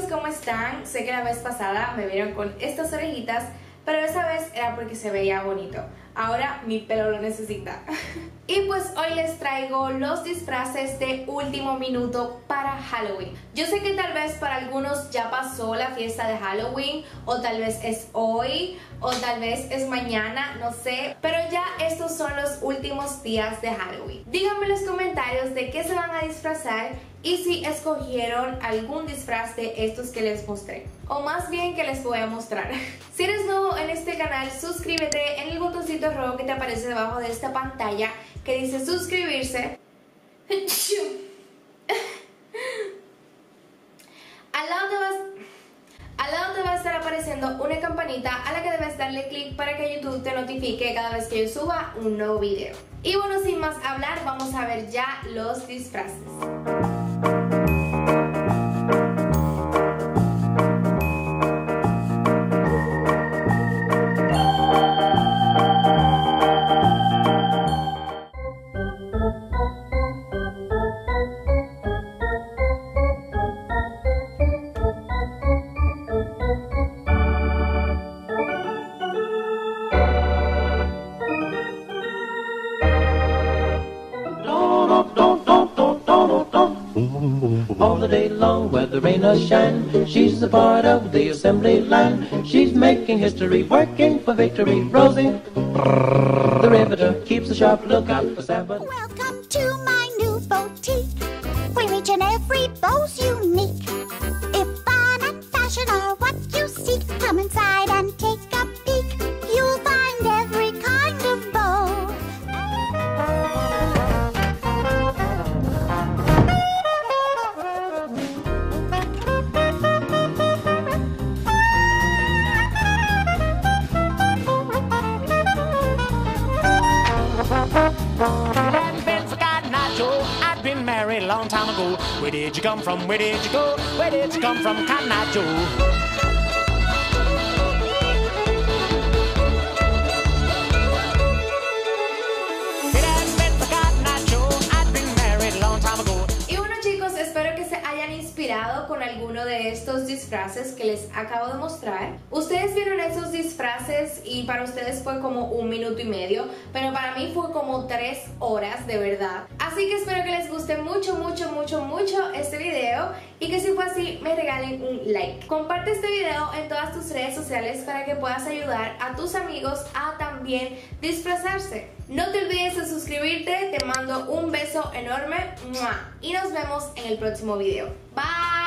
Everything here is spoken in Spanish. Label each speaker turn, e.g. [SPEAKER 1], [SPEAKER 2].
[SPEAKER 1] ¿cómo están? Sé que la vez pasada me vieron con estas orejitas, pero esa vez era porque se veía bonito. Ahora mi pelo lo necesita. Y pues hoy les traigo los disfraces de último minuto para Halloween. Yo sé que tal vez para algunos ya pasó la fiesta de Halloween, o tal vez es hoy, o tal vez es mañana, no sé. Pero ya estos son los últimos días de Halloween. Díganme en los comentarios de qué se van a disfrazar y si escogieron algún disfraz de estos que les mostré, o más bien que les voy a mostrar. Si eres nuevo en este canal, suscríbete en el botoncito rojo que te aparece debajo de esta pantalla que dice suscribirse. Al lado te va a estar apareciendo una campanita a la que debes darle clic para que YouTube te notifique cada vez que yo suba un nuevo video. Y bueno, sin más hablar, vamos a ver ya los disfraces.
[SPEAKER 2] All the day long, whether rain or shine, she's a part of the assembly line. She's making history, working for victory. Rosie, the riveter, keeps a sharp lookout for Sabbath.
[SPEAKER 3] Welcome to my new boutique, where each and every bow's unique. If fun and fashion are what you seek, come inside and take a peek. You'll find every kind of bow.
[SPEAKER 4] I'd been married a long time ago. Where did you come from? Where did you go? Where did you come from, Cotton Eye Joe?
[SPEAKER 1] Espero que se hayan inspirado con alguno de estos disfraces que les acabo de mostrar. Ustedes vieron esos disfraces y para ustedes fue como 1 minuto y medio, pero para mí fue como 3 horas de verdad. Así que espero que les guste mucho este video y que si fue así me regalen un like. Comparte este video en todas tus redes sociales para que puedas ayudar a tus amigos a también disfrazarse. No te olvides de suscribirte, te mando un beso enorme y nos vemos en el próximo video. Bye.